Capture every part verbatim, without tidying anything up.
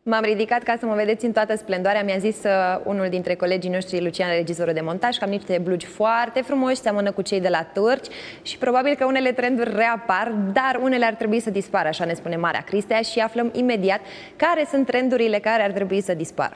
M-am ridicat ca să mă vedeți în toată splendoarea. Mi-a zis uh, unul dintre colegii noștri, Lucian, regizorul de montaj, că am niște blugi foarte frumoși, seamănă cu cei de la Turci și probabil că unele trenduri reapar, dar unele ar trebui să dispară, așa ne spune Marea Cristea, și aflăm imediat care sunt trendurile care ar trebui să dispară.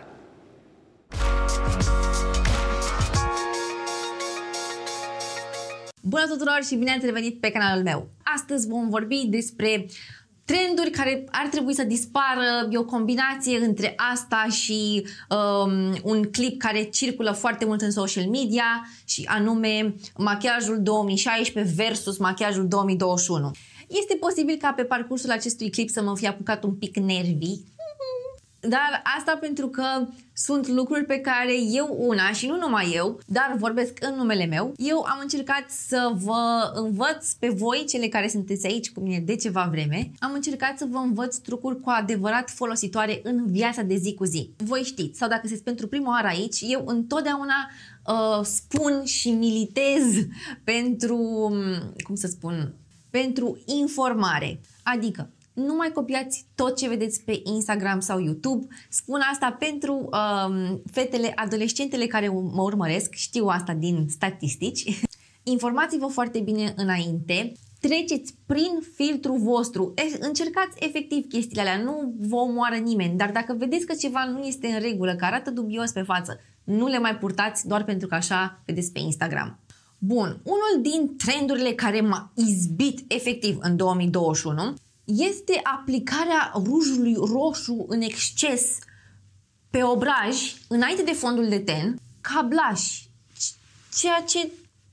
Bună tuturor și bine ați revenit pe canalul meu! Astăzi vom vorbi despre trenduri care ar trebui să dispară. E o combinație între asta și um, un clip care circulă foarte mult în social media, și anume machiajul două mii șaisprezece versus machiajul două mii douăzeci și unu. Este posibil ca pe parcursul acestui clip să mă fi apucat un pic nervii, dar asta pentru că sunt lucruri pe care eu una, și nu numai eu, dar vorbesc în numele meu, eu am încercat să vă învăț pe voi, cele care sunteți aici cu mine de ceva vreme, am încercat să vă învăț trucuri cu adevărat folositoare în viața de zi cu zi. Voi știți, sau dacă sunteți pentru prima oară aici, eu întotdeauna uh, spun și militez pentru, cum să spun, pentru informare. Adică, nu mai copiați tot ce vedeți pe Instagram sau YouTube. Spun asta pentru um, fetele, adolescentele care mă urmăresc, știu asta din statistici. Informați-vă foarte bine înainte, treceți prin filtrul vostru, încercați efectiv chestiile alea, nu vă omoară nimeni, dar dacă vedeți că ceva nu este în regulă, că arată dubios pe față, nu le mai purtați doar pentru că așa vedeți pe Instagram. Bun, unul din trendurile care m-a izbit efectiv în două mii douăzeci și unu este aplicarea rujului roșu în exces pe obraj, înainte de fondul de ten, ca blush, ceea ce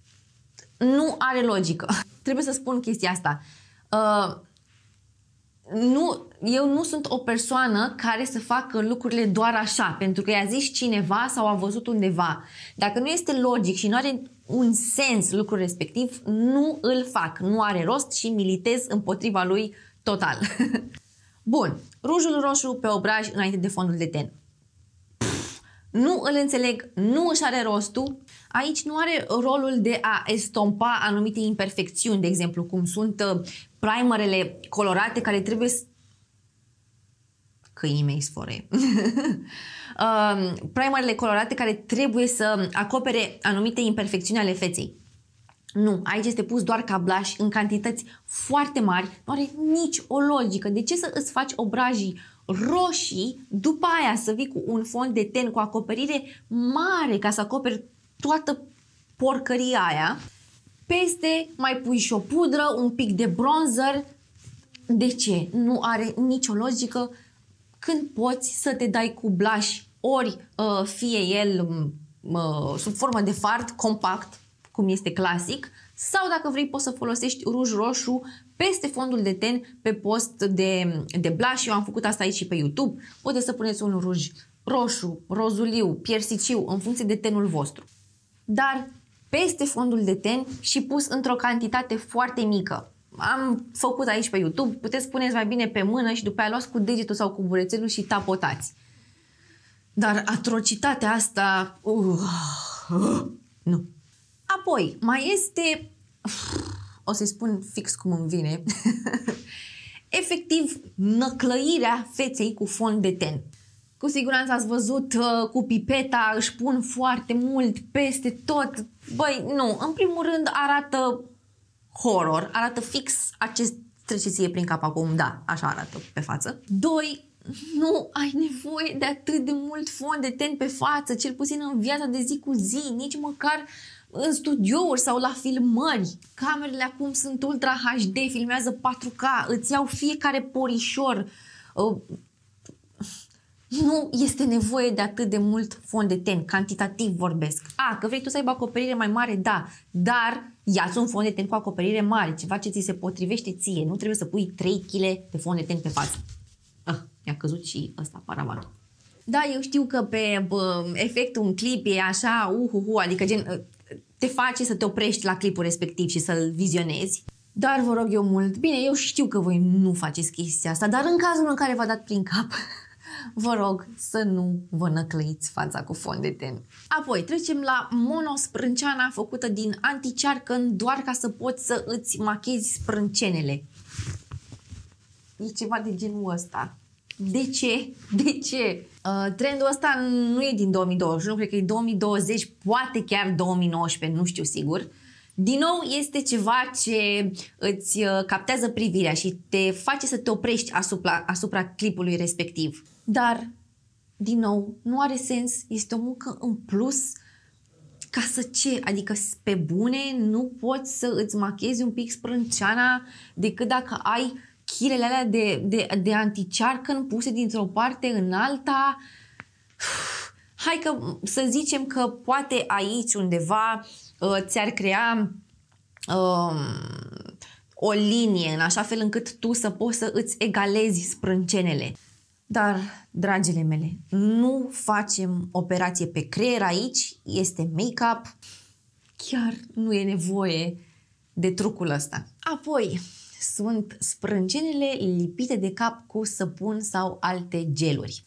nu are logică. Trebuie să spun chestia asta. Uh, nu, eu nu sunt o persoană care să facă lucrurile doar așa, pentru că i-a zis cineva sau a văzut undeva. Dacă nu este logic și nu are un sens lucrul respectiv, nu îl fac. Nu are rost și militez împotriva lui total. Bun, rujul roșu pe obraj înainte de fondul de ten. Pff, nu îl înțeleg, nu își are rostul. Aici nu are rolul de a estompa anumite imperfecțiuni, de exemplu, cum sunt uh, primerele colorate care trebuie să... Câinii mei sfore. uh, primerele colorate care trebuie să acopere anumite imperfecțiuni ale feței. Nu, aici este pus doar ca blush în cantități foarte mari, nu are nici o logică. De ce să îți faci obrajii roșii, după aia să vii cu un fond de ten cu acoperire mare ca să acoperi toată porcăria aia, peste mai pui și o pudră, un pic de bronzer? De ce? Nu are nicio logică când poți să te dai cu blush, ori uh, fie el uh, sub formă de fard compact, cum este clasic, sau dacă vrei poți să folosești ruj roșu peste fondul de ten pe post de, de blush. Eu am făcut asta aici și pe YouTube. Puteți să puneți un ruj roșu, rozuliu, piersiciu, în funcție de tenul vostru. Dar peste fondul de ten și pus într-o cantitate foarte mică. Am făcut aici pe YouTube, puteți puneți mai bine pe mână și după aia luați cu degetul sau cu burețelul și tapotați. Dar atrocitatea asta... Uh, uh, nu. Apoi, mai este, o să-i spun fix cum îmi vine, efectiv năclăirea feței cu fond de ten. Cu siguranță ați văzut uh, cu pipeta, își pun foarte mult peste tot. Băi, nu, în primul rând arată horror, arată fix acest, treceție prin cap acum, da, așa arată pe față. Doi, nu ai nevoie de atât de mult fond de ten pe față, cel puțin în viața de zi cu zi, nici măcar în studiouri sau la filmări. Camerele acum sunt Ultra H D, filmează patru K, îți iau fiecare porișor. Uh, nu este nevoie de atât de mult fond de ten, cantitativ vorbesc. A, că vrei tu să aibă acoperire mai mare, da, dar ia-ți un fond de ten cu acoperire mare, ceva ce ți se potrivește ție, nu trebuie să pui trei kilograme de fond de ten pe față. Ah, mi-a căzut și ăsta paravanul. Da, eu știu că pe bă, efectul un clip e așa, uhuhu, adică gen, te face să te oprești la clipul respectiv și să-l vizionezi. Dar vă rog eu mult, bine, eu știu că voi nu faceți chestia asta, dar în cazul în care v-a dat prin cap, vă rog să nu vă năclăiți fața cu fond de ten. Apoi trecem la monosprânceana făcută din anticearcăn doar ca să poți să îți machezi sprâncenele. E ceva de genul ăsta. De ce? De ce? Uh, trendul ăsta nu e din două mii douăzeci și unu, cred că e două mii douăzeci, poate chiar două mii nouăsprezece, nu știu sigur. Din nou, este ceva ce îți captează privirea și te face să te oprești asupra, asupra clipului respectiv. Dar, din nou, nu are sens, este o muncă în plus. Ca să ce? Adică pe bune nu poți să îți machiezi un pic sprânceana decât dacă ai chirele alea de, de, de anticearcăn puse dintr-o parte în alta. Hai că să zicem că poate aici undeva uh, ți-ar crea uh, o linie în așa fel încât tu să poți să îți egalezi sprâncenele. Dar, dragile mele, nu facem operație pe creier aici, este make-up, chiar nu e nevoie de trucul ăsta. Apoi, sunt sprâncenele lipite de cap cu săpun sau alte geluri.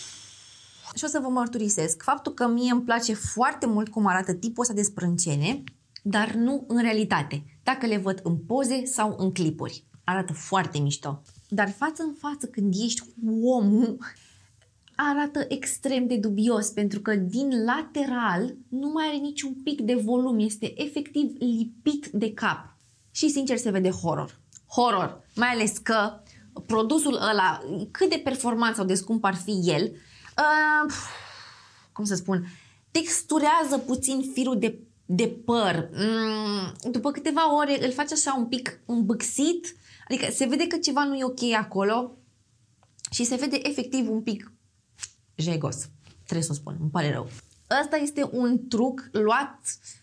Și o să vă mărturisesc faptul că mie îmi place foarte mult cum arată tipul ăsta de sprâncene, dar nu în realitate, dacă le văd în poze sau în clipuri. Arată foarte mișto. Dar față în față, când ești cu omul, arată extrem de dubios, pentru că din lateral nu mai are niciun pic de volum, este efectiv lipit de cap. Și sincer se vede horror. Horror, mai ales că produsul ăla, cât de performant sau de scump ar fi el, uh, cum să spun, texturează puțin firul de, de păr. Mm, după câteva ore îl face așa un pic îmbâxit, adică se vede că ceva nu e ok acolo și se vede efectiv un pic jegos. Trebuie să o spun, îmi pare rău. Ăsta este un truc luat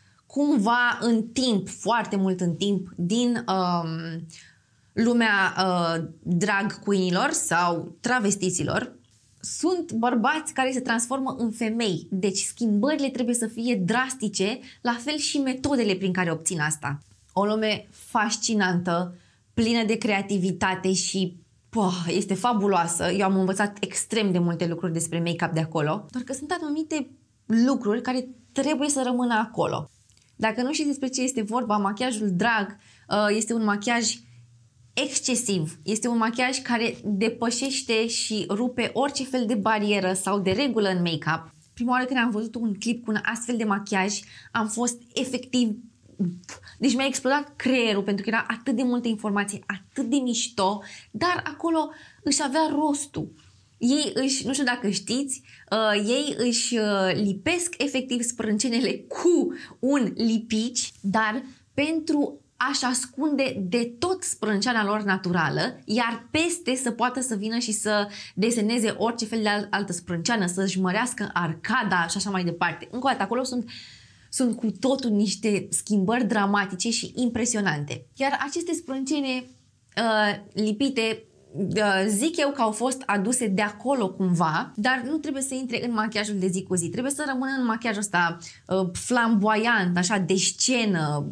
cumva în timp, foarte mult în timp, din um, lumea uh, drag queen-ilor sau travestiților. Sunt bărbați care se transformă în femei, deci schimbările trebuie să fie drastice, la fel și metodele prin care obțin asta. O lume fascinantă, plină de creativitate și poh, este fabuloasă. Eu am învățat extrem de multe lucruri despre make-up de acolo, doar că sunt anumite lucruri care trebuie să rămână acolo. Dacă nu știți despre ce este vorba, machiajul drag este un machiaj excesiv. Este un machiaj care depășește și rupe orice fel de barieră sau de regulă în make-up. Prima oară când am văzut un clip cu un astfel de machiaj, am fost efectiv... Deci mi-a explodat creierul pentru că era atât de multă informație, atât de mișto, dar acolo își avea rostul. Ei își, nu știu dacă știți, uh, ei își uh, lipesc efectiv sprâncenele cu un lipici, dar pentru a-și ascunde de tot sprânceana lor naturală, iar peste să poată să vină și să deseneze orice fel de altă sprânceană, să-și mărească arcada și așa mai departe. Încă o dată, acolo sunt, sunt cu totul niște schimbări dramatice și impresionante. Iar aceste sprâncene uh, lipite, uh, zic eu că au fost aduse de acolo cumva, dar nu trebuie să intre în machiajul de zi cu zi. Trebuie să rămână în machiajul ăsta uh, flamboyant, așa, de scenă.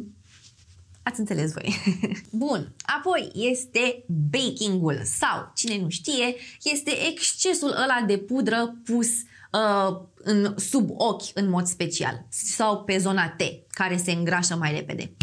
Ați înțeles voi. Bun, apoi este baking-ul sau, cine nu știe, este excesul ăla de pudră pus uh, în, sub ochi în mod special sau pe zona T, care se îngrașă mai repede.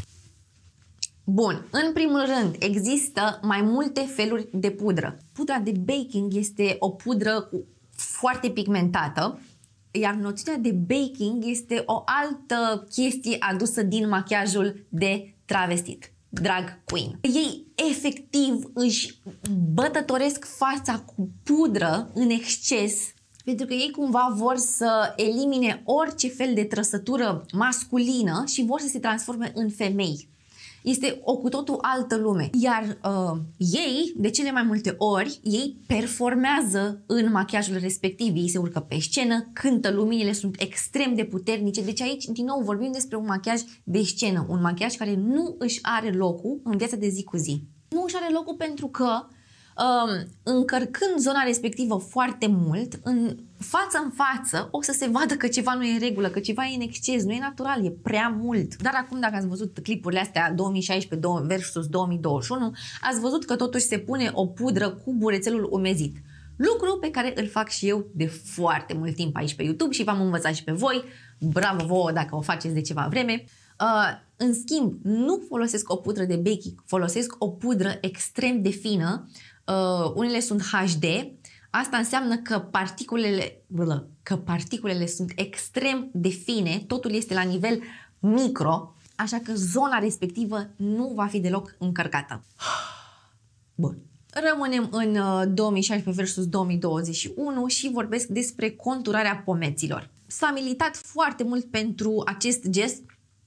Bun, în primul rând există mai multe feluri de pudră. Pudra de baking este o pudră cu foarte pigmentată, iar noțiunea de baking este o altă chestie adusă din machiajul de travestit, drag queen. Ei efectiv își bătătoresc fața cu pudră în exces pentru că ei cumva vor să elimine orice fel de trăsătură masculină și vor să se transforme în femei. Este o cu totul altă lume. Iar uh, ei, de cele mai multe ori, ei performează în machiajul respectiv. Ei se urcă pe scenă, cântă, luminile sunt extrem de puternice. Deci aici, din nou, vorbim despre un machiaj de scenă. Un machiaj care nu își are locul în viața de zi cu zi. Nu își are locul pentru că uh, încărcând zona respectivă foarte mult, în față în față, o să se vadă că ceva nu e în regulă, că ceva e în exces, nu e natural, e prea mult. Dar acum, dacă ați văzut clipurile astea două mii șaisprezece versus două mii douăzeci și unu, ați văzut că totuși se pune o pudră cu burețelul umezit. Lucru pe care îl fac și eu de foarte mult timp aici pe YouTube și v-am învățat și pe voi. Bravo vouă dacă o faceți de ceva vreme. Uh, în schimb, nu folosesc o pudră de baking, folosesc o pudră extrem de fină. Uh, unele sunt H D, Asta înseamnă că particulele, că particulele sunt extrem de fine, totul este la nivel micro, așa că zona respectivă nu va fi deloc încărcată. Bun. Rămânem în două mii șaisprezece versus două mii douăzeci și unu și vorbesc despre conturarea pomeților. S-a militat foarte mult pentru acest gest.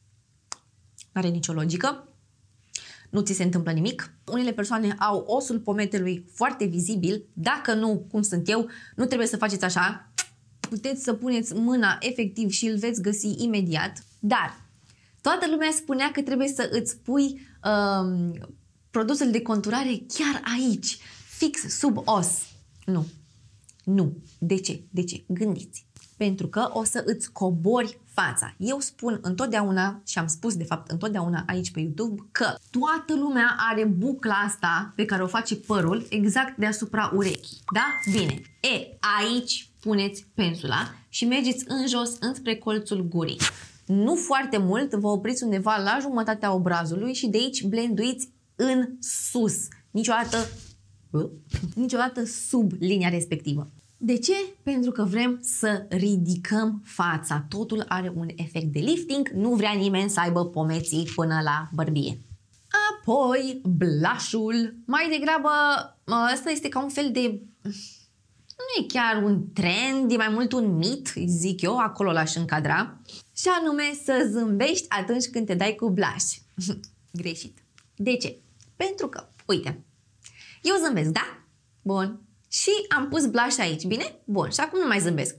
N-are nicio logică. Nu ți se întâmplă nimic. Unele persoane au osul pometelui foarte vizibil. Dacă nu, cum sunt eu, nu trebuie să faceți așa. Puteți să puneți mâna efectiv și îl veți găsi imediat. Dar toată lumea spunea că trebuie să îți pui um, produsul de conturare chiar aici, fix sub os. Nu. Nu. De ce? De ce? Gândiți. Pentru că o să îți cobori fața. Eu spun întotdeauna, și am spus de fapt întotdeauna aici pe YouTube, că toată lumea are bucla asta pe care o face părul exact deasupra urechii. Da? Bine. E, aici puneți pensula și mergeți în jos înspre colțul gurii. Nu foarte mult, vă opriți undeva la jumătatea obrazului și de aici blenduiți în sus. Niciodată, niciodată sub linia respectivă. De ce? Pentru că vrem să ridicăm fața. Totul are un efect de lifting, nu vrea nimeni să aibă pomeții până la bărbie. Apoi, blush-ul. Mai degrabă, ăsta este ca un fel de... Nu e chiar un trend, e mai mult un mit, zic eu, acolo l-aș încadra. Și anume să zâmbești atunci când te dai cu blush. Greșit. De ce? Pentru că, uite, eu zâmbesc, da? Bun. Și am pus blush aici, bine? Bun. Și acum nu mai zâmbesc.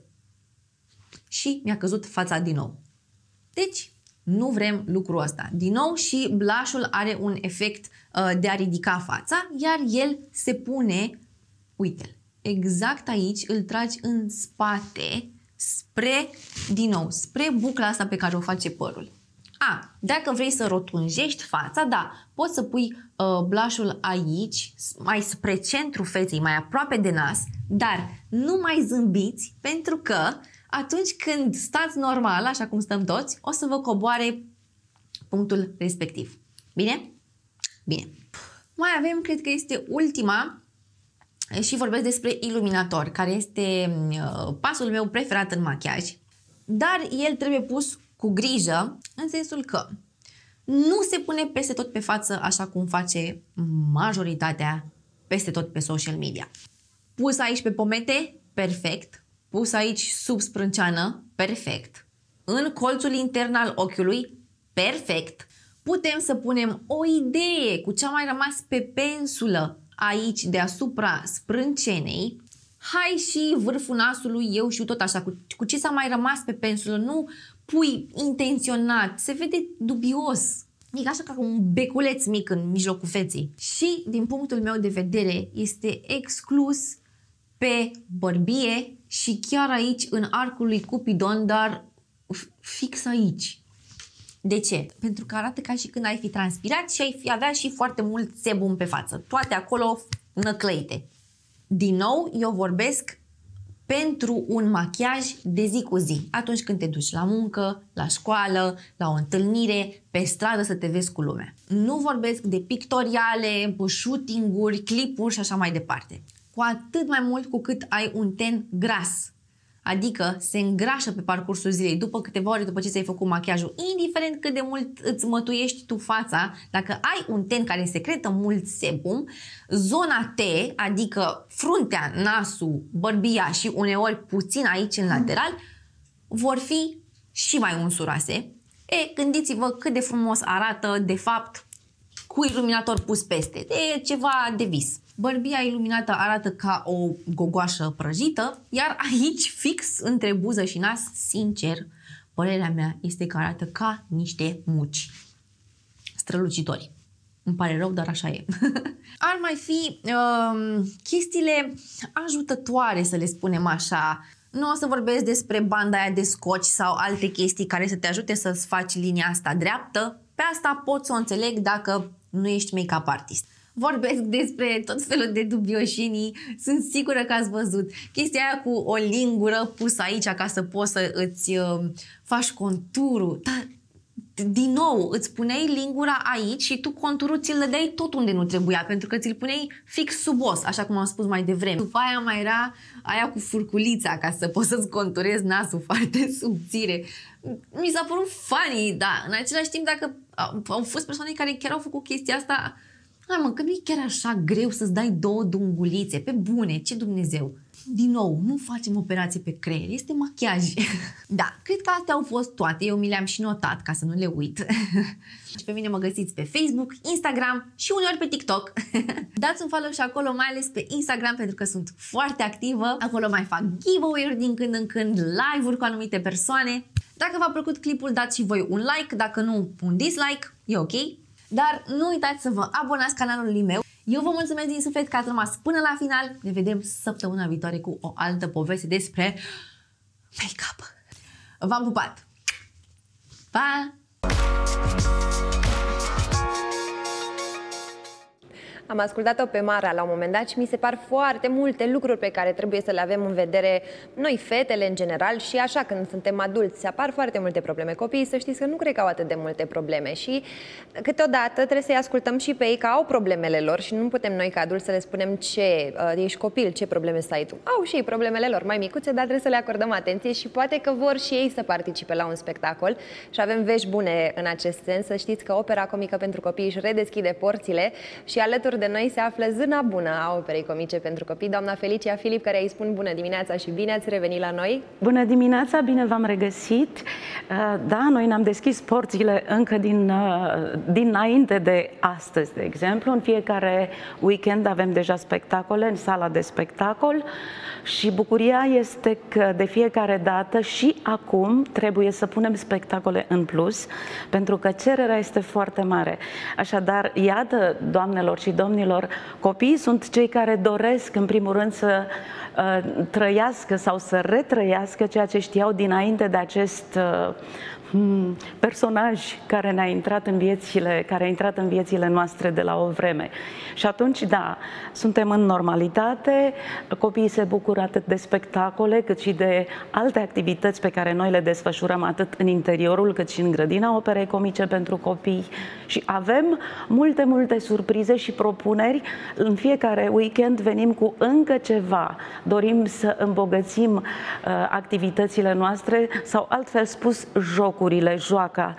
Și mi-a căzut fața din nou. Deci, nu vrem lucrul ăsta. Din nou și blush-ul are un efect uh, de a ridica fața, iar el se pune, uite-l, exact aici, îl tragi în spate, spre, din nou, spre bucla asta pe care o face părul. A, dacă vrei să rotunjești fața, da, poți să pui uh, blush-ul aici, mai spre centru feței, mai aproape de nas, dar nu mai zâmbiți, pentru că atunci când stați normal, așa cum stăm toți, o să vă coboare punctul respectiv. Bine? Bine. Mai avem, cred că este ultima, și vorbesc despre iluminator, care este uh, pasul meu preferat în machiaj, dar el trebuie pus cu grijă, în sensul că nu se pune peste tot pe față așa cum face majoritatea peste tot pe social media. Pus aici pe pomete, perfect. Pus aici sub sprânceană, perfect. În colțul intern al ochiului, perfect. Putem să punem o idee cu ce a mai rămas pe pensulă aici deasupra sprâncenei. Hai și vârful nasului, eu și tot așa, cu, cu ce s-a mai rămas pe pensulă, nu pui intenționat, se vede dubios. E așa ca un beculeț mic în mijlocul feței. Și, din punctul meu de vedere, este exclus pe bărbie și chiar aici, în arcul lui Cupidon, dar fix aici. De ce? Pentru că arată ca și când ai fi transpirat și ai fi avea și foarte mult sebum pe față. Toate acolo năclăite. Din nou, eu vorbesc pentru un machiaj de zi cu zi. Atunci când te duci la muncă, la școală, la o întâlnire, pe stradă să te vezi cu lumea. Nu vorbesc de pictoriale, shooting-uri, clipuri și așa mai departe. Cu atât mai mult cu cât ai un ten gras. Adică se îngrașă pe parcursul zilei, după câteva ore după ce ți-ai făcut machiajul, indiferent cât de mult îți mătuiești tu fața, dacă ai un ten care secretă mult sebum, zona T, adică fruntea, nasul, bărbia și uneori puțin aici în lateral, vor fi și mai unsuroase. E, gândiți-vă cât de frumos arată, de fapt, cu iluminator pus peste. E ceva de vis. Bărbia iluminată arată ca o gogoașă prăjită, iar aici, fix între buză și nas, sincer, părerea mea este că arată ca niște muci strălucitori. Îmi pare rău, dar așa e. Ar mai fi uh, chestiile ajutătoare, să le spunem așa. Nu o să vorbesc despre banda aia de scoci sau alte chestii care să te ajute să-ți faci linia asta dreaptă. Pe asta pot să o înțeleg dacă nu ești make-up artist. Vorbesc despre tot felul de dubioșinii, sunt sigură că ați văzut. Chestia aia cu o lingură pusă aici ca să poți să îți uh, faci conturul. Dar din nou, îți puneai lingura aici și tu conturul ți-l dădeai tot unde nu trebuia, pentru că ți-l puneai fix sub os, așa cum am spus mai devreme. După aia mai era aia cu furculița, ca să poți să-ți conturezi nasul foarte subțire. Mi s-a părut funny, dar în același timp, dacă au fost persoane care chiar au făcut chestia asta, hai mă, că nu e chiar așa greu să-ți dai două dungulițe, pe bune, ce Dumnezeu. Din nou, nu facem operație pe creier, este machiaj. Da, cred că astea au fost toate, eu mi le-am și notat ca să nu le uit. Și pe mine mă găsiți pe Facebook, Instagram și uneori pe TikTok. Dați un follow și acolo, mai ales pe Instagram, pentru că sunt foarte activă. Acolo mai fac giveaway-uri din când în când, live-uri cu anumite persoane. Dacă v-a plăcut clipul, dați și voi un like, dacă nu, un dislike, e ok. Dar nu uitați să vă abonați canalului meu. Eu vă mulțumesc din suflet că ați rămas până la final. Ne vedem săptămâna viitoare cu o altă poveste despre make-up. V-am pupat! Pa! Am ascultat-o pe Mara la un moment dat și mi se par foarte multe lucruri pe care trebuie să le avem în vedere noi, fetele în general, și așa când suntem adulți se apar foarte multe probleme. Copiii, să știți că nu cred că au atât de multe probleme și câteodată trebuie să-i ascultăm și pe ei că au problemele lor și nu putem noi ca adulți să le spunem ce, uh, ești copil, ce probleme să ai tu. Au și ei problemele lor mai micuțe, dar trebuie să le acordăm atenție și poate că vor și ei să participe la un spectacol și avem vești bune în acest sens. Să știți că Opera Comică pentru Copii își redeschide porțile și alături de noi se află zâna bună a Operei Comice pentru Copii, doamna Felicia Filip, care îi spun bună dimineața și bine ați revenit la noi. Bună dimineața, bine v-am regăsit. Da, noi ne-am deschis porțile încă din, dinainte de astăzi, de exemplu. În fiecare weekend avem deja spectacole în sala de spectacol și bucuria este că de fiecare dată și acum trebuie să punem spectacole în plus, pentru că cererea este foarte mare. Așadar, iată, doamnelor și domnilor, copiii sunt cei care doresc, în primul rând, să uh, trăiască sau să retrăiască ceea ce știau dinainte de acest uh, personaj care ne-a intrat în viețile, care a intrat în viețile noastre de la o vreme. Și atunci, da, suntem în normalitate, copiii se bucură atât de spectacole, cât și de alte activități pe care noi le desfășurăm atât în interiorul, cât și în grădina Operei Comice pentru Copii. Și avem multe, multe surprize și propuneri. În fiecare weekend venim cu încă ceva. Dorim să îmbogățim uh, activitățile noastre sau, altfel spus, jocuri. Joaca.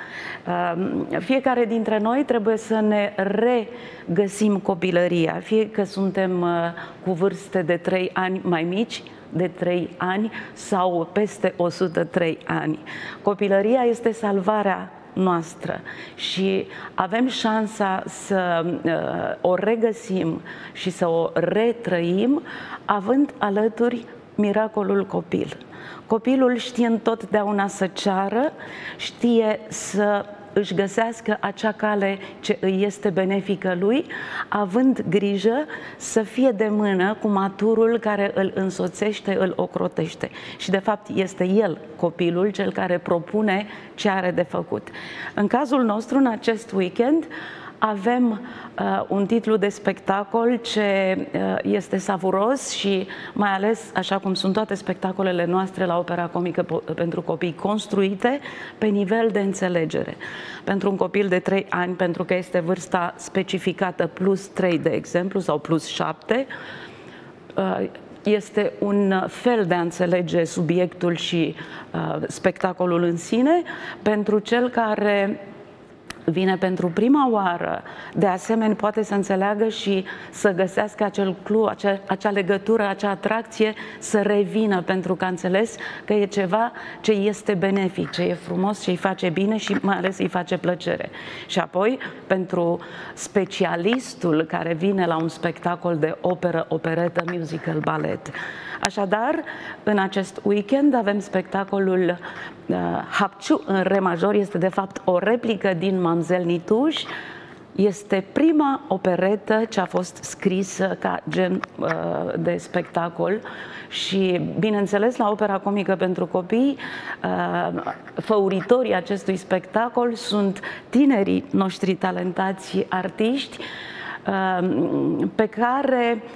Fiecare dintre noi trebuie să ne regăsim copilăria, fie că suntem cu vârste de trei ani mai mici, de trei ani sau peste o sută trei ani. Copilăria este salvarea noastră și avem șansa să uh, o regăsim și să o retrăim având alături miracolul copil. Copilul știe întotdeauna să ceară, știe să își găsească acea cale ce îi este benefică lui, având grijă să fie de mână cu maturul care îl însoțește, îl ocrotește. Și de fapt este el, copilul, cel care propune ce are de făcut. În cazul nostru, în acest weekend, avem uh, un titlu de spectacol ce uh, este savuros și mai ales, așa cum sunt toate spectacolele noastre la Opera Comică pentru Copii, construite pe nivel de înțelegere. Pentru un copil de trei ani, pentru că este vârsta specificată plus trei, de exemplu, sau plus șapte, uh, este un fel de a înțelege subiectul și uh, spectacolul în sine. Pentru cel care vine pentru prima oară, de asemenea poate să înțeleagă și să găsească acel clu, acea, acea legătură, acea atracție, să revină, pentru că a înțeles că e ceva ce este benefic, ce e frumos, ce îi face bine și mai ales îi face plăcere. Și apoi, pentru specialistul care vine la un spectacol de operă, operetă, musical, balet. Așadar, în acest weekend avem spectacolul uh, Hapciu în re major, este de fapt o replică din Mamzelle Nitouche. Este prima operetă ce a fost scrisă ca gen uh, de spectacol și, bineînțeles, la Opera Comică pentru Copii, uh, făuritorii acestui spectacol sunt tinerii noștri talentați artiști uh, pe care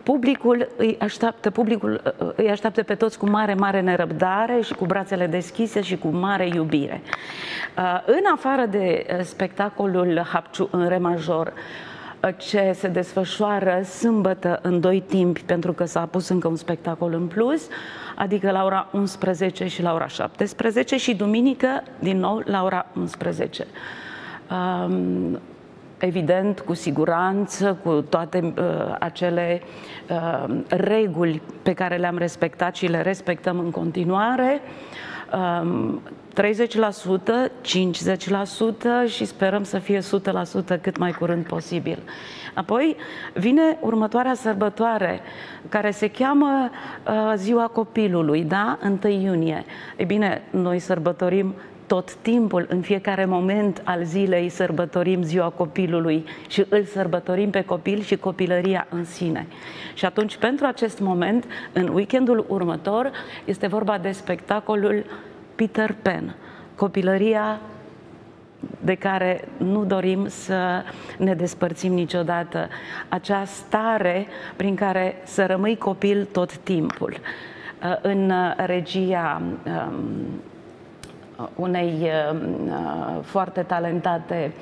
publicul îi așteaptă, publicul îi așteaptă pe toți cu mare, mare nerăbdare și cu brațele deschise și cu mare iubire. În afară de spectacolul Hapciu în re major, ce se desfășoară sâmbătă în doi timpi, pentru că s-a pus încă un spectacol în plus, adică la ora unsprezece și la ora șaptesprezece, și duminică din nou la ora unsprezece. Um, evident, cu siguranță, cu toate uh, acele uh, reguli pe care le-am respectat și le respectăm în continuare, um, treizeci la sută, cincizeci la sută și sperăm să fie o sută la sută cât mai curând posibil. Apoi vine următoarea sărbătoare, care se cheamă uh, Ziua Copilului, da? întâi iunie. Ei bine, noi sărbătorim tot timpul, în fiecare moment al zilei sărbătorim Ziua Copilului și îl sărbătorim pe copil și copilăria în sine. Și atunci, pentru acest moment, în weekendul următor, este vorba de spectacolul Peter Pan, copilăria de care nu dorim să ne despărțim niciodată, acea stare prin care să rămâi copil tot timpul. În regia unei foarte talentate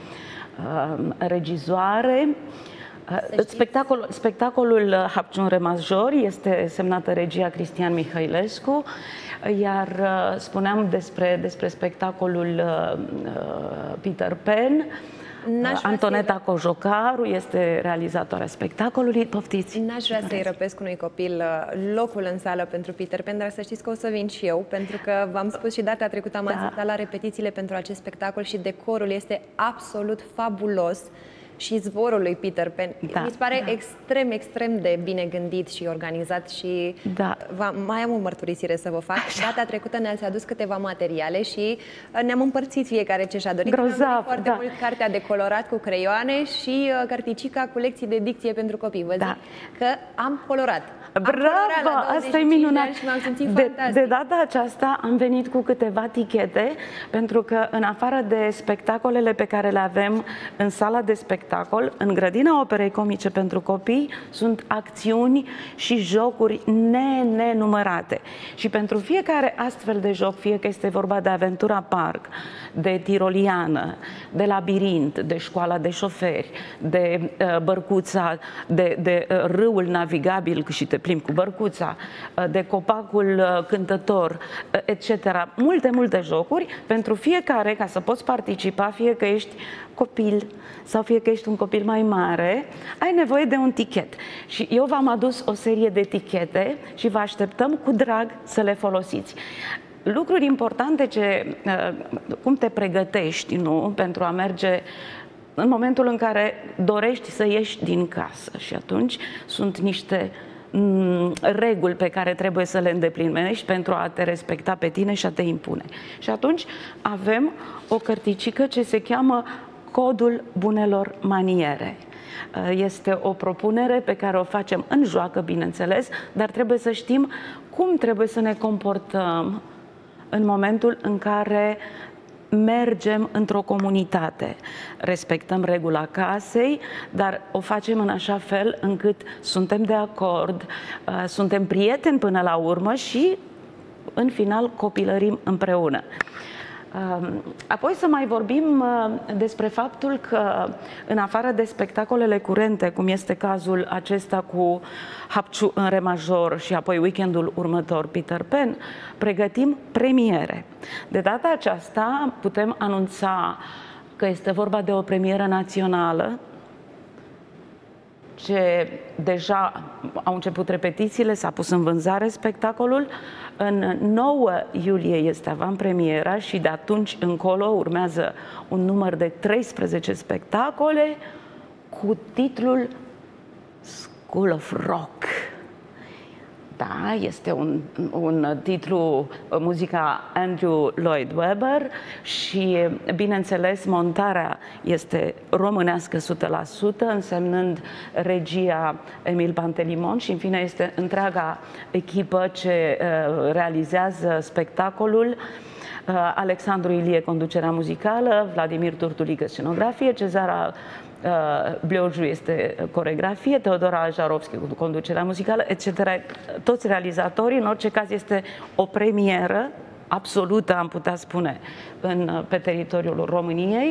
regizoare, Spectacol, spectacolul Hapciu în re major este semnată regia Cristian Mihailescu, iar spuneam despre, despre spectacolul Peter Pan. Antoneta Cojocaru este realizatoarea spectacolului. Poftiți! N-aș vrea să-i răpesc unui copil locul în sală pentru Peter Pan, dar să știți că o să vin și eu, pentru că v-am spus și data trecută, am da. asistat la repetițiile pentru acest spectacol și decorul este absolut fabulos. Și zborul lui Peter Pan da, mi se pare da. extrem, extrem de bine gândit și organizat și da. mai am o mărturisire să vă fac. Așa. Data trecută ne-ați adus câteva materiale și ne-am împărțit fiecare ce și-a dorit. Grozav, am foarte da. mult cartea de colorat cu creioane și uh, carticica cu lecții de dicție pentru copii. Vă zic da. că am colorat. Bravo! Asta e minunat! De, de data aceasta am venit cu câteva tichete, pentru că în afară de spectacolele pe care le avem în sala de spectacol, în Grădina Operei Comice pentru Copii, sunt acțiuni și jocuri nenumărate. Și pentru fiecare astfel de joc, fie că este vorba de Aventura Park, de tiroliană, de labirint, de școala de șoferi, de uh, bărcuța, de, de uh, râul navigabil și te plimbi cu bărcuța, de copacul cântător, et cetera. Multe, multe jocuri pentru fiecare, ca să poți participa, fie că ești copil sau fie că ești un copil mai mare, ai nevoie de un tichet. Și eu v-am adus o serie de tichete și vă așteptăm cu drag să le folosiți. Lucruri importante, ce, cum te pregătești, nu, pentru a merge în momentul în care dorești să ieși din casă. Și atunci sunt niște reguli pe care trebuie să le îndeplinești pentru a te respecta pe tine și a te impune. Și atunci avem o cărticică ce se cheamă Codul Bunelor Maniere. Este o propunere pe care o facem în joacă, bineînțeles, dar trebuie să știm cum trebuie să ne comportăm în momentul în care mergem într-o comunitate. Respectăm regula casei, dar o facem în așa fel încât suntem de acord, suntem prieteni până la urmă și, în final, copilărim împreună. Apoi să mai vorbim despre faptul că, în afară de spectacolele curente, cum este cazul acesta cu Hapciu în re major și apoi weekendul următor Peter Pan, pregătim premiere. De data aceasta putem anunța că este vorba de o premieră națională, ce deja au început repetițiile, s-a pus în vânzare spectacolul. În nouă iulie este avantpremiera și de atunci încolo urmează un număr de treisprezece spectacole cu titlul School of Rock. Da, este un, un titlu, muzica Andrew Lloyd Webber și, bineînțeles, montarea este românească o sută la sută, însemnând regia Emil Pantelimon și, în fine, este întreaga echipă ce uh, realizează spectacolul. Alexandru Ilie, conducerea muzicală, Vladimir Turtulică, scenografie, Cezara Bleoju este coregrafie, Teodora Aljarovski cu conducerea muzicală, et cetera. Toți realizatorii, în orice caz este o premieră absolută, am putea spune, în, pe teritoriul României.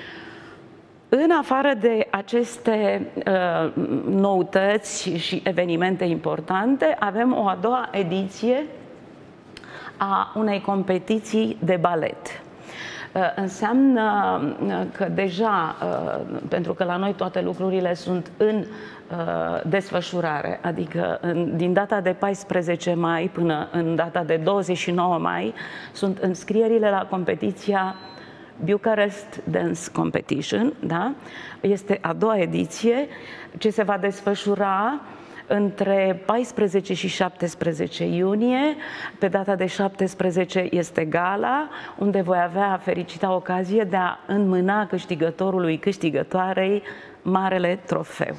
În afară de aceste uh, noutăți și evenimente importante, avem o a doua ediție a unei competiții de balet. Înseamnă că deja, pentru că la noi toate lucrurile sunt în desfășurare, adică din data de paisprezece mai până în data de douăzeci și nouă mai, sunt înscrierile la competiția Bucharest Dance Competition, da? Este a doua ediție, ce se va desfășura între paisprezece și șaptesprezece iunie. Pe data de șaptesprezece este gala, unde voi avea fericita ocazie de a înmâna câștigătorului, câștigătoarei, marele trofeu.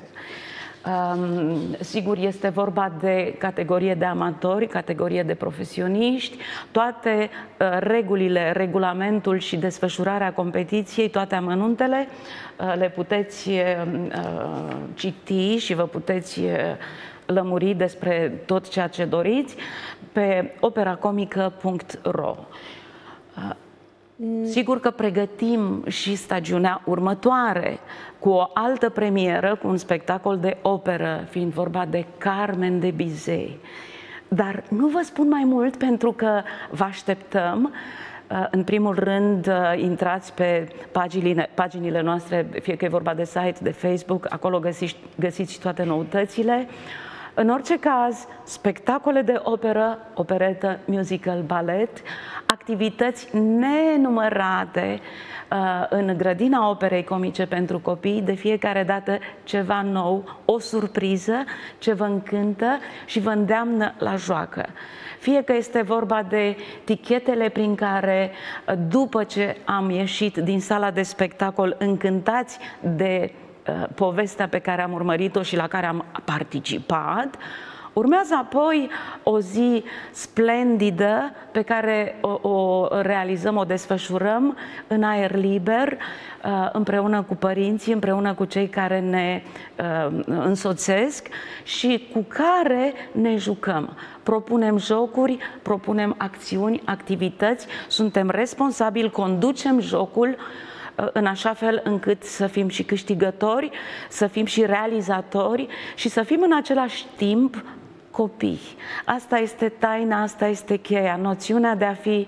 Um, sigur, este vorba de categorie de amatori, categorie de profesioniști, toate uh, regulile, regulamentul și desfășurarea competiției, toate amănuntele uh, le puteți uh, citi și vă puteți uh, lămuri despre tot ceea ce doriți pe operacomică punct ro. Uh, Sigur că pregătim și stagiunea următoare cu o altă premieră, cu un spectacol de operă, fiind vorba de Carmen de Bizet. Dar nu vă spun mai mult pentru că vă așteptăm. În primul rând, intrați pe paginile, paginile noastre, fie că e vorba de site, de Facebook, acolo găsiți, găsiți toate noutățile. În orice caz, spectacole de operă, operetă, musical, balet, activități nenumărate uh, în grădina Operei Comice pentru Copii, de fiecare dată ceva nou, o surpriză, ce vă încântă și vă îndeamnă la joacă. Fie că este vorba de tichetele prin care, după ce am ieșit din sala de spectacol, încântați de povestea pe care am urmărit-o și la care am participat, urmează apoi o zi splendidă pe care o, o realizăm, o desfășurăm în aer liber, împreună cu părinții, împreună cu cei care ne însoțesc și cu care ne jucăm. Propunem jocuri, propunem acțiuni, activități, suntem responsabili, conducem jocul în așa fel încât să fim și câștigători, să fim și realizatori și să fim în același timp copii. Asta este taina, asta este cheia, noțiunea de a fi,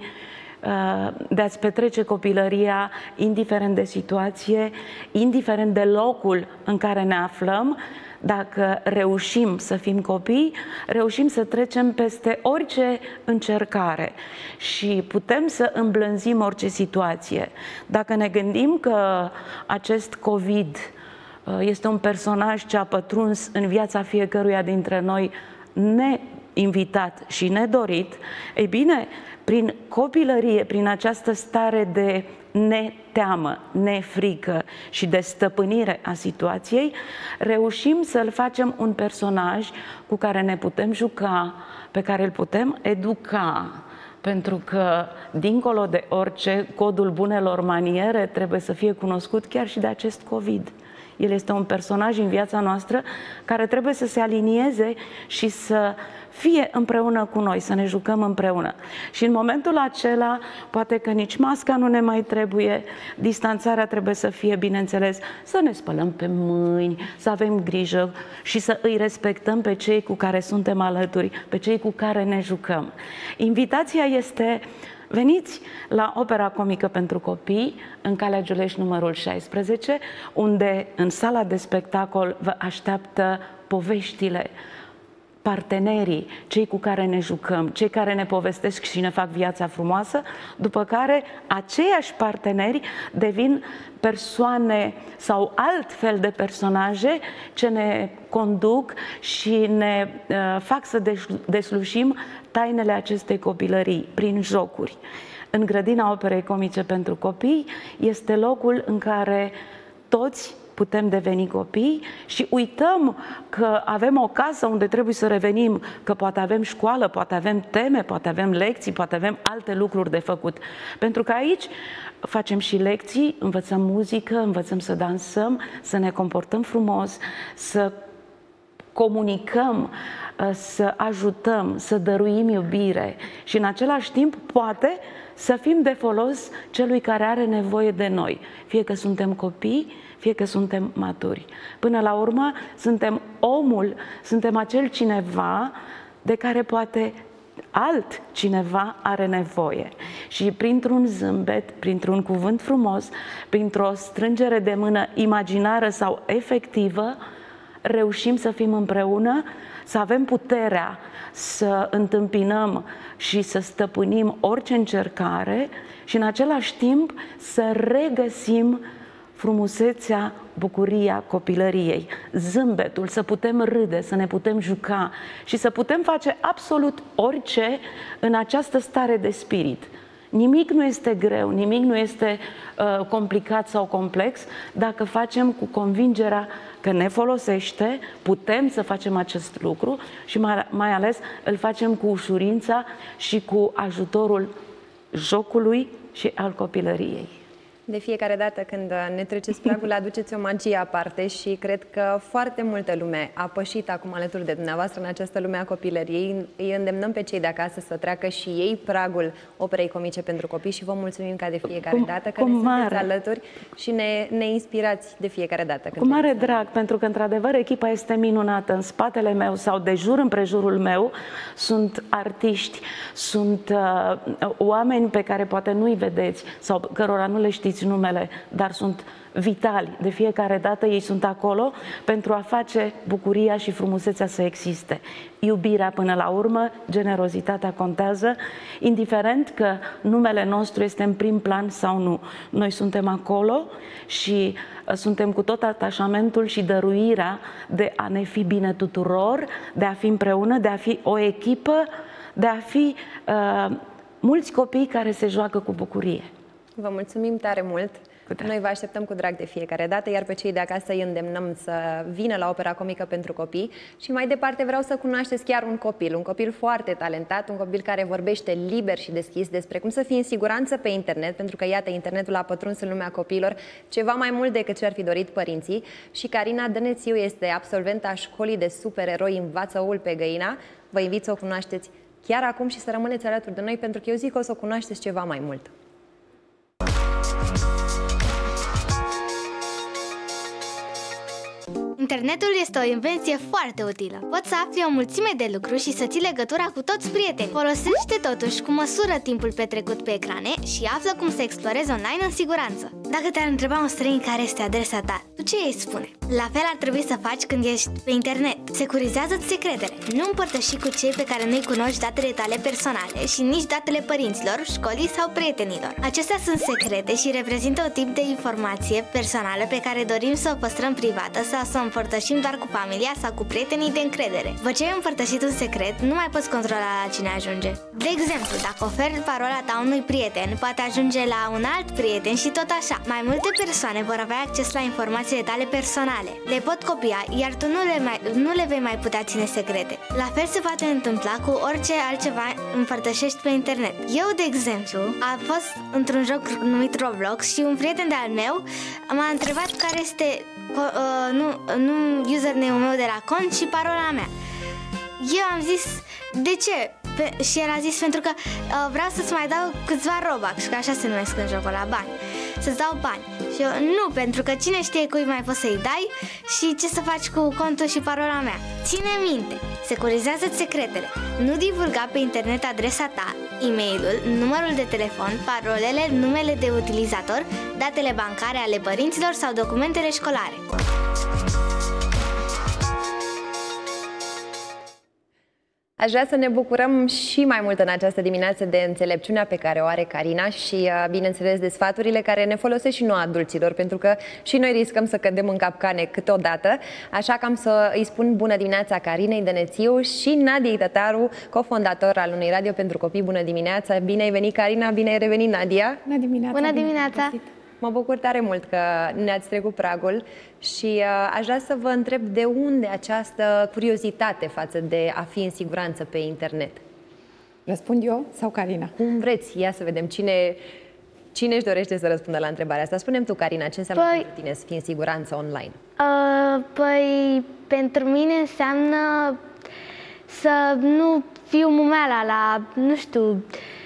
de a-ți petrece copilăria indiferent de situație, indiferent de locul în care ne aflăm. Dacă reușim să fim copii, reușim să trecem peste orice încercare și putem să îmblânzim orice situație. Dacă ne gândim că acest COVID este un personaj ce a pătruns în viața fiecăruia dintre noi neinvitat și nedorit, ei bine, prin copilărie, prin această stare de neteamă, nefrică și de stăpânire a situației, reușim să-l facem un personaj cu care ne putem juca, pe care îl putem educa, pentru că, dincolo de orice, codul bunelor maniere trebuie să fie cunoscut chiar și de acest COVID. El este un personaj în viața noastră care trebuie să se alinieze și să fie împreună cu noi, să ne jucăm împreună. Și în momentul acela, poate că nici masca nu ne mai trebuie, distanțarea trebuie să fie, bineînțeles, să ne spălăm pe mâini, să avem grijă și să îi respectăm pe cei cu care suntem alături, pe cei cu care ne jucăm. Invitația este: veniți la Opera Comică pentru Copii, în Calea Giulești numărul șaisprezece, unde în sala de spectacol vă așteaptă poveștile, partenerii, cei cu care ne jucăm, cei care ne povestesc și ne fac viața frumoasă, după care aceiași parteneri devin persoane sau alt fel de personaje ce ne conduc și ne uh, fac să deslușim tainele acestei copilării prin jocuri. În grădina Operei Comice pentru Copii este locul în care toți putem deveni copii și uităm că avem o casă unde trebuie să revenim, că poate avem școală, poate avem teme, poate avem lecții, poate avem alte lucruri de făcut. Pentru că aici facem și lecții, învățăm muzică, învățăm să dansăm, să ne comportăm frumos, să comunicăm, să ajutăm, să dăruim iubire și în același timp poate să fim de folos celui care are nevoie de noi, fie că suntem copii, fie că suntem maturi. Până la urmă suntem omul, suntem acel cineva de care poate alt cineva are nevoie. Și printr-un zâmbet, printr-un cuvânt frumos, printr-o strângere de mână imaginară sau efectivă, reușim să fim împreună, să avem puterea să întâmpinăm și să stăpânim orice încercare și în același timp să regăsim frumusețea, bucuria copilăriei, zâmbetul, să putem râde, să ne putem juca și să putem face absolut orice în această stare de spirit. Nimic nu este greu, nimic nu este uh, complicat sau complex dacă facem cu convingerea că ne folosește, putem să facem acest lucru și mai, mai ales îl facem cu ușurința și cu ajutorul jocului și al copilăriei. De fiecare dată când ne treceți pragul, aduceți o magie aparte și cred că foarte multă lume a pășit acum alături de dumneavoastră în această lume a copilăriei. Îi îndemnăm pe cei de acasă să treacă și ei pragul operei comice pentru copii și vă mulțumim ca de fiecare cu, dată că ne sunteți alături și ne, ne inspirați de fiecare dată. Când cu mare drag, pentru că într-adevăr echipa este minunată. În spatele meu sau de jur împrejurul meu sunt artiști, sunt uh, oameni pe care poate nu-i vedeți sau cărora nu le știți numele, dar sunt vitali. De fiecare dată ei sunt acolo pentru a face bucuria și frumusețea să existe. Iubirea până la urmă, generozitatea contează, indiferent că numele nostru este în prim plan sau nu. Noi suntem acolo și suntem cu tot atașamentul și dăruirea de a ne fi bine tuturor, de a fi împreună, de a fi o echipă, de a fi uh, mulți copii care se joacă cu bucurie. Vă mulțumim tare mult! Noi vă așteptăm cu drag de fiecare dată, iar pe cei de acasă îi îndemnăm să vină la opera comică pentru copii. Și mai departe vreau să cunoașteți chiar un copil, un copil foarte talentat, un copil care vorbește liber și deschis despre cum să fie în siguranță pe internet, pentru că, iată, internetul a pătruns în lumea copiilor ceva mai mult decât ce-ar fi dorit părinții. Și Carina Dănețiu este absolventa școlii de supereroi Învață-ul pe Găina. Vă invit să o cunoașteți chiar acum și să rămâneți alături de noi, pentru că eu zic că o să o cunoașteți ceva mai mult. Internetul este o invenție foarte utilă. Poți să afli o mulțime de lucruri și să ții legătura cu toți prietenii. Folosește totuși cu măsură timpul petrecut pe ecrane și află cum să explorezi online în siguranță. Dacă te-ar întreba un străin care este adresa ta, tu ce îi spune? La fel ar trebui să faci când ești pe internet. Securizează-ți secretele. Nu împărtăși cu cei pe care nu-i cunoști datele tale personale și nici datele părinților, școlii sau prietenilor. Acestea sunt secrete și reprezintă un tip de informație personală pe care dorim să o păstrăm privată sau să o împărtășim doar cu familia sau cu prietenii de încredere. După ce ai împărtășit un secret, nu mai poți controla la cine ajunge. De exemplu, dacă oferi parola ta unui prieten, poate ajunge la un alt prieten și tot așa. Mai multe persoane vor avea acces la informațiile tale personale. Le pot copia, iar tu nu le, mai, nu le vei mai putea ține secrete. La fel se poate întâmpla cu orice altceva împărtășești pe internet. Eu, de exemplu, am fost într-un joc numit Roblox și un prieten de-al meu m-a întrebat care este uh, nu, nu username-ul meu de la cont și parola mea. Eu am zis, de ce? Pe, și el a zis, pentru că uh, vreau să-ți mai dau câțiva Robux, că așa se numesc în jocul la bani. Să-ți dau bani. Și eu, nu, pentru că cine știe cui mai poți să-i dai și ce să faci cu contul și parola mea. Ține minte, securizează-ți secretele. Nu divulga pe internet adresa ta, e-mailul, numărul de telefon, parolele, numele de utilizator, datele bancare ale părinților sau documentele școlare. Aș vrea să ne bucurăm și mai mult în această dimineață de înțelepciunea pe care o are Carina și, bineînțeles, de sfaturile care ne folosesc și noi adulților, pentru că și noi riscăm să cădem în capcane câteodată. Așa că am să îi spun bună dimineața Carinei Dănețiu și Nadiei Tătaru, cofondator al unui radio pentru copii. Bună dimineața! Bine ai venit, Carina! Bine ai revenit, Nadia! Bună dimineața! Bună dimineața! Mă bucur tare mult că ne-ați trecut pragul și uh, aș vrea să vă întreb de unde această curiozitate față de a fi în siguranță pe internet. Răspund eu sau Carina? Cum vreți, ia să vedem cine, cine își dorește să răspundă la întrebarea asta. Spune-mi tu, Carina, ce înseamnă Păi, pentru tine să fii în siguranță online? Uh, păi, pentru mine înseamnă să nu fiu mumeala la, nu știu,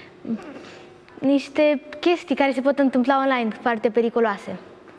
niște chestii care se pot întâmpla online, foarte periculoase.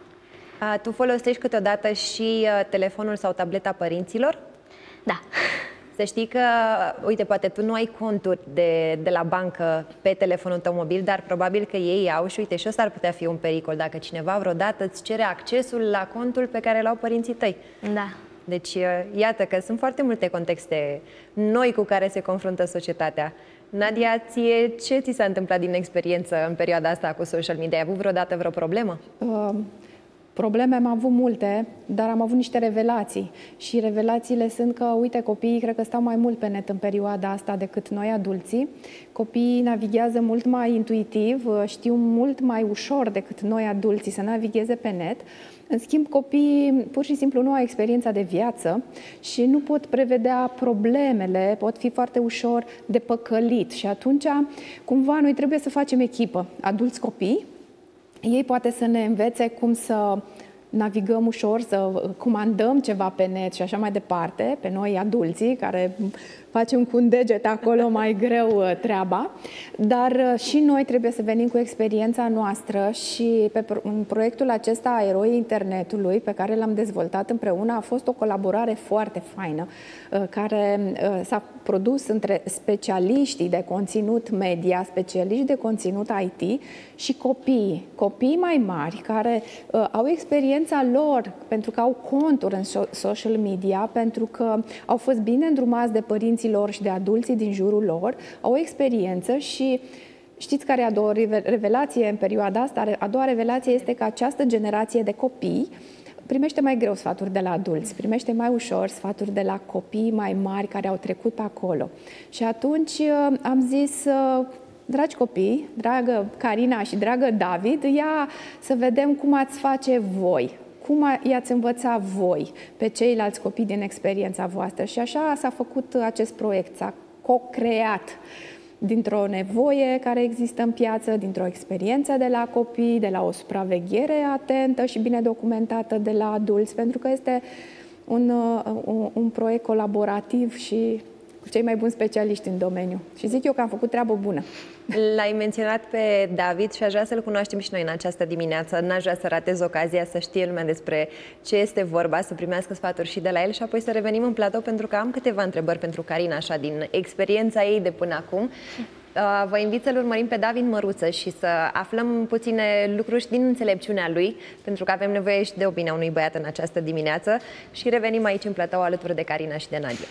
A, tu folosești câteodată și uh, telefonul sau tableta părinților? Da. Să știi că, uite, poate tu nu ai conturi de, de la bancă pe telefonul tău mobil, dar probabil că ei au și, uite, și ăsta ar putea fi un pericol dacă cineva vreodată îți cere accesul la contul pe care l-au părinții tăi. Da. Deci, iată că sunt foarte multe contexte noi cu care se confruntă societatea. Nadia, ție ce ți s-a întâmplat din experiență în perioada asta cu social media? Ai avut vreodată vreo problemă? Uh, probleme am avut multe, dar am avut niște revelații. Și revelațiile sunt că, uite, copiii cred că stau mai mult pe net în perioada asta decât noi adulții. Copiii navighează mult mai intuitiv, știu mult mai ușor decât noi adulții să navigheze pe net. În schimb, copiii pur și simplu nu au experiența de viață și nu pot prevedea problemele, pot fi foarte ușor de păcălit. Și atunci, cumva, noi trebuie să facem echipă, adulți-copii. Ei poate să ne învețe cum să navigăm ușor, să comandăm ceva pe net și așa mai departe, pe noi adulții, care facem cu un deget acolo mai greu treaba, dar și noi trebuie să venim cu experiența noastră și pe, în proiectul acesta Eroii Internetului, pe care l-am dezvoltat împreună, a fost o colaborare foarte faină, care s-a produs între specialiștii de conținut media, specialiști de conținut I T și copii, copii mai mari care uh, au experiența lor pentru că au conturi în social media, pentru că au fost bine îndrumați de părinții lor și de adulții din jurul lor, au o experiență și știți care e a doua revelație în perioada asta? A doua revelație este că această generație de copii primește mai greu sfaturi de la adulți, primește mai ușor sfaturi de la copii mai mari care au trecut pe acolo. Și atunci am zis, dragi copii, dragă Carina și dragă David, ia să vedem cum ați face voi, cum i-ați învăța voi pe ceilalți copii din experiența voastră. Și așa s-a făcut acest proiect, s-a co-creat dintr-o nevoie care există în piață, dintr-o experiență de la copii, de la o supraveghere atentă și bine documentată de la adulți, pentru că este un, un, un proiect colaborativ și cu cei mai buni specialiști în domeniu. Și zic eu că am făcut treabă bună. L-ai menționat pe David și aș vrea să-l cunoaștem și noi în această dimineață. N-aș vrea să ratez ocazia să știe lumea despre ce este vorba, să primească sfaturi și de la el și apoi să revenim în platou, pentru că am câteva întrebări pentru Carina, așa, din experiența ei de până acum. Vă invit să-l urmărim pe David Măruță și să aflăm puține lucruri din înțelepciunea lui, pentru că avem nevoie și de opinia unui băiat în această dimineață și revenim aici în platou alături de Carina și de Nadia.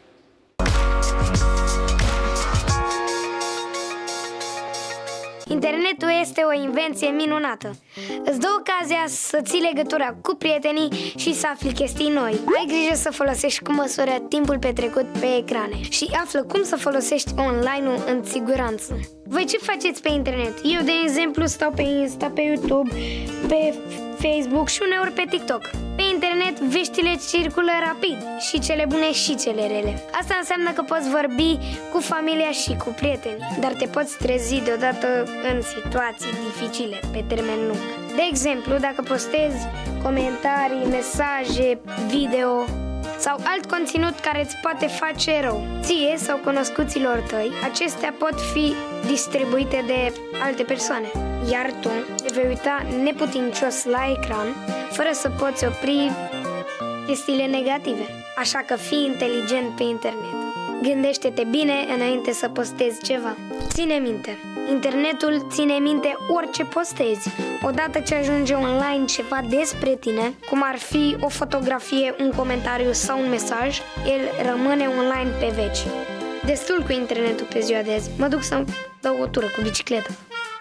Internetul este o invenție minunată. Îți dă ocazia să ții legătura cu prietenii și să afli chestii noi. Ai grijă să folosești cu măsură timpul petrecut pe ecrane și află cum să folosești online-ul în siguranță. Voi ce faceți pe internet? Eu, de exemplu, stau pe Insta, pe YouTube, pe Facebook și uneori pe TikTok. Pe internet, veștile circulă rapid, și cele bune și cele rele. Asta înseamnă că poți vorbi cu familia și cu prietenii, dar te poți trezi deodată în situații dificile, pe termen lung. De exemplu, dacă postezi comentarii, mesaje, video sau alt conținut care îți poate face rău ție sau cunoscuților tăi, acestea pot fi distribuite de alte persoane, iar tu te vei uita neputincios la ecran fără să poți opri chestiile negative. Așa că fii inteligent pe internet. Gândește-te bine înainte să postezi ceva. Ține minte, internetul ține minte orice postezi. Odată ce ajunge online ceva despre tine, cum ar fi o fotografie, un comentariu sau un mesaj, el rămâne online pe veci. Destul cu internetul pe ziua de azi. Mă duc să dau o tură cu bicicleta.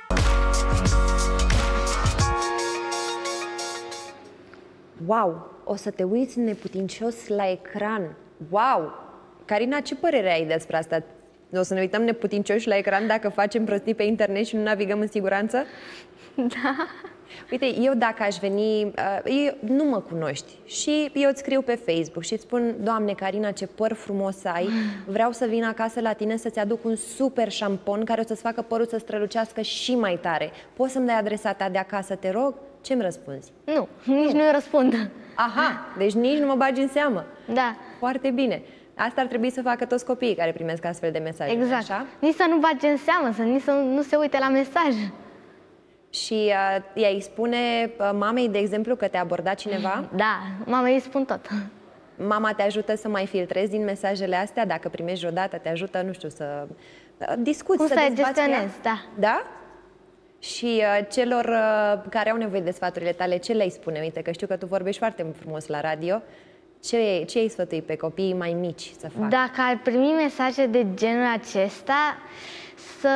Wow! O să te uiți neputincios la ecran. Wow! Carina, ce părere ai despre asta? O să ne uităm neputincioși la ecran dacă facem prostii pe internet și nu navigăm în siguranță? Da. Uite, eu dacă aș veni, eu, nu mă cunoști și eu îți scriu pe Facebook și îți spun: Doamne, Carina, ce păr frumos ai, vreau să vin acasă la tine să-ți aduc un super șampon care o să-ți facă părul să strălucească și mai tare. Poți să-mi dai adresa ta de acasă, te rog? Ce-mi răspunzi? Nu, nici nu-i răspund. Aha, deci nici nu mă bagi în seamă. Da. Foarte bine. Asta ar trebui să facă toți copiii care primesc astfel de mesaje. Exact. Așa? Nici să nu bage în seamă, să nici să nu se uite la mesaj. Și uh, ea îi spune uh, mamei, de exemplu, că te-a abordat cineva? Da, mama îi spun tot. Mama te ajută să mai filtrezi din mesajele astea? Dacă primești odată, te ajută, nu știu, să uh, discuți, Cum să, să dezbați gestionezi, da. Da? Și uh, celor uh, care au nevoie de sfaturile tale, ce le-ai spune? Uite, că știu că tu vorbești foarte frumos la radio. Ce, ce ai sfătui pe copiii mai mici să facă? Dacă ar primi mesaje de genul acesta, să,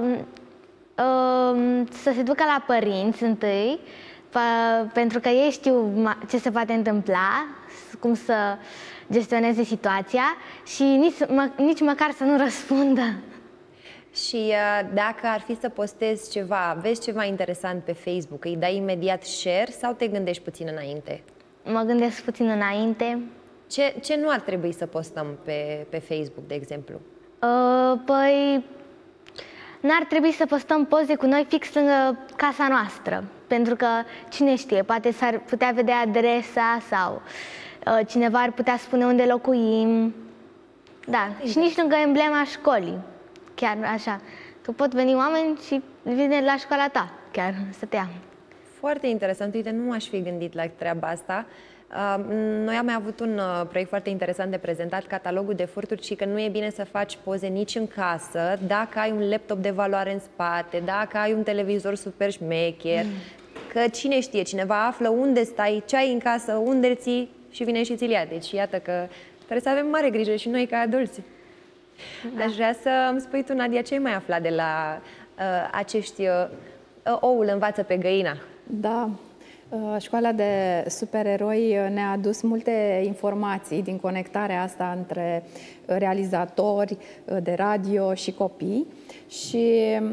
uh, să se ducă la părinți întâi, pentru că ei știu ce se poate întâmpla, cum să gestioneze situația și nici, mă, nici măcar să nu răspundă. Și uh, dacă ar fi să postezi ceva, vezi ceva interesant pe Facebook, îi dai imediat share sau te gândești puțin înainte? Mă gândesc puțin înainte. Ce, ce nu ar trebui să postăm pe, pe Facebook, de exemplu? Uh, păi, n-ar trebui să postăm poze cu noi fix lângă casa noastră, pentru că, cine știe, poate s-ar putea vedea adresa sau uh, cineva ar putea spune unde locuim. Da, exact. Și nici lângă emblema școlii, chiar așa, că pot veni oameni și vine la școala ta, chiar să te ia. Foarte interesant, uite, nu m-aș fi gândit la treaba asta. Uh, noi am mai avut un uh, proiect foarte interesant de prezentat, catalogul de furturi, și că nu e bine să faci poze nici în casă dacă ai un laptop de valoare în spate, dacă ai un televizor super șmecher, mm. că cine știe, cineva află unde stai, ce ai în casă, unde îl ții și vine și ți-l ia. Deci iată că trebuie să avem mare grijă și noi ca adulți. Da. Aș vrea să îmi spui tu, Nadia, ce ai mai aflat de la uh, acești uh, oul învață pe găina? Da, școala de supereroi ne-a adus multe informații din conectarea asta între realizatori de radio și copii și,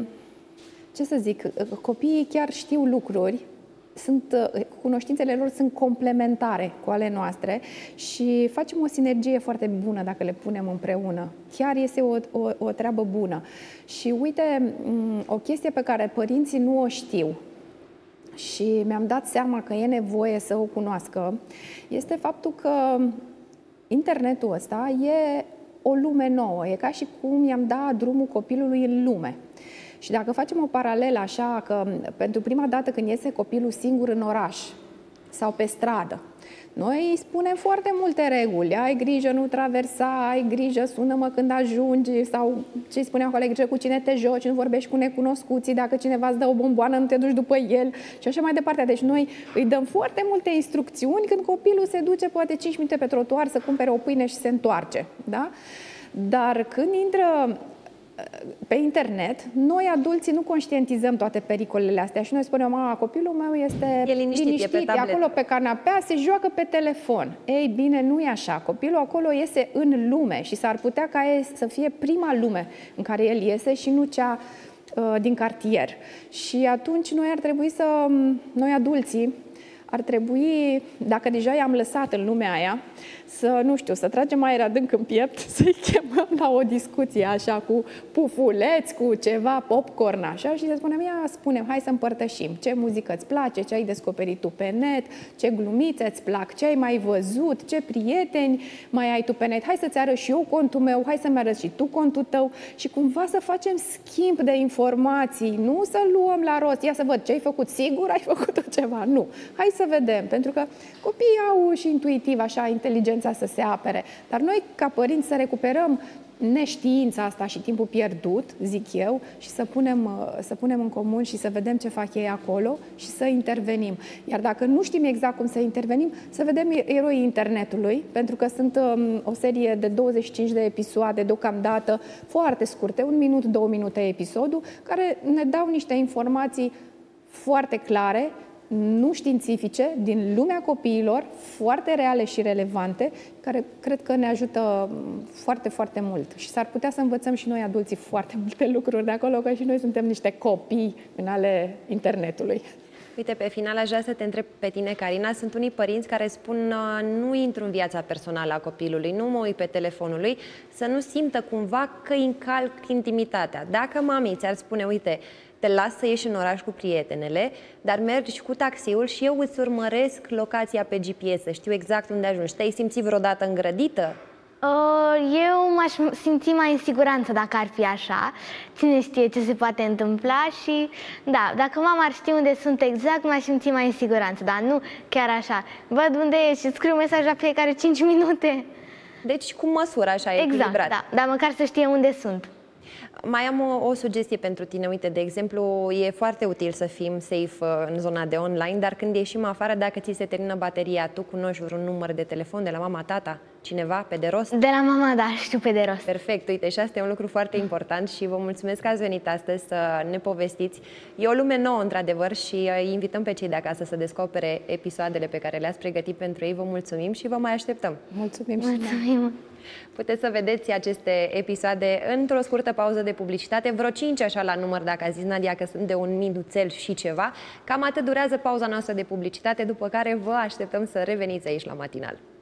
ce să zic, copiii chiar știu lucruri, sunt, cunoștințele lor sunt complementare cu ale noastre și facem o sinergie foarte bună dacă le punem împreună. Chiar este o, o, o treabă bună. Și uite, o chestie pe care părinții nu o știu și mi-am dat seama că e nevoie să o cunoască, este faptul că internetul ăsta e o lume nouă. E ca și cum i-am dat drumul copilului în lume. Și dacă facem o paralelă așa, că pentru prima dată când iese copilul singur în oraș sau pe stradă, noi îi spunem foarte multe reguli. Ai grijă, nu traversa, ai grijă, sună-mă când ajungi, sau ce spuneam colegii, cu cine te joci, nu vorbești cu necunoscuții, dacă cineva îți dă o bomboană, nu te duci după el și așa mai departe. Deci noi îi dăm foarte multe instrucțiuni când copilul se duce poate cinci minute pe trotuar să cumpere o pâine și se întoarce. Da? Dar când intră pe internet, noi adulții nu conștientizăm toate pericolele astea și noi spunem, mama, copilul meu este e liniștit, liniștit, e, pe e acolo pe canapea, se joacă pe telefon. Ei bine, nu e așa. Copilul acolo iese în lume și s-ar putea ca el să fie prima lume în care el iese și nu cea uh, din cartier. Și atunci noi ar trebui să, noi adulții, ar trebui, dacă deja i-am lăsat în lumea aia, să, nu știu, să tragem aer adânc în piept, să-i chemăm la o discuție așa, cu pufuleți, cu ceva popcorn așa și să spunem, ia, spunem, hai să împărtășim ce muzică îți place, ce ai descoperit tu pe net, ce glumițe îți plac, ce ai mai văzut, ce prieteni mai ai tu pe net, hai să-ți arăt și eu contul meu, hai să-mi arăți și tu contul tău și cumva să facem schimb de informații, nu să luăm la rost, ia să văd ce ai făcut, sigur ai făcut ceva, nu, hai să vedem, pentru că copiii au și intuitiv așa inteligența să se apere, dar noi ca părinți să recuperăm neștiința asta și timpul pierdut, zic eu, și să punem, să punem în comun și să vedem ce fac ei acolo și să intervenim. Iar dacă nu știm exact cum să intervenim, să vedem eroii internetului, pentru că sunt um, o serie de douăzeci și cinci de episoade deocamdată, foarte scurte, un minut, două minute episodul, care ne dau niște informații foarte clare, nu științifice, din lumea copiilor, foarte reale și relevante, care cred că ne ajută foarte, foarte mult. Și s-ar putea să învățăm și noi, adulții, foarte multe lucruri de acolo, că și noi suntem niște copii în ale internetului. Uite, pe final aș vrea să te întreb pe tine, Carina. Sunt unii părinți care spun nu intru în viața personală a copilului, nu mă uit pe telefonul lui, să nu simtă cumva că îi încalc intimitatea. Dacă mami ți-ar spune, uite, te las să ieși în oraș cu prietenele, dar mergi cu taxiul și eu îți urmăresc locația pe G P S, să știu exact unde ajungi. Te-ai simțit vreodată îngrădită? Eu m-aș simți mai în siguranță dacă ar fi așa. Cine știe ce se poate întâmpla și, da, dacă mama ar ști unde sunt exact, m-aș simți mai în siguranță, dar nu chiar așa. Văd unde ești și scriu mesaj la fiecare cinci minute. Deci cu măsură, așa, exact, echilibrat. da, dar măcar să știe unde sunt. Mai am o, o sugestie pentru tine. Uite, de exemplu, e foarte util să fim safe în zona de online, dar când ieșim afară, dacă ți se termină bateria, tu cunoști un număr de telefon de la mama, tata, cineva, pe de rost? De la mama, da, știu pe de rost. Perfect, uite, și asta e un lucru foarte important și vă mulțumesc că ați venit astăzi să ne povestiți. E o lume nouă, într-adevăr, și îi invităm pe cei de acasă să descopere episoadele pe care le-ați pregătit pentru ei. Vă mulțumim și vă mai așteptăm. Mulțumim și Mulțumim. Puteți să vedeți aceste episoade într-o scurtă pauză de publicitate, vreo cinci așa la număr, dacă a zis Nadia că sunt de un minuțel și ceva. Cam atât durează pauza noastră de publicitate, după care vă așteptăm să reveniți aici la Matinal.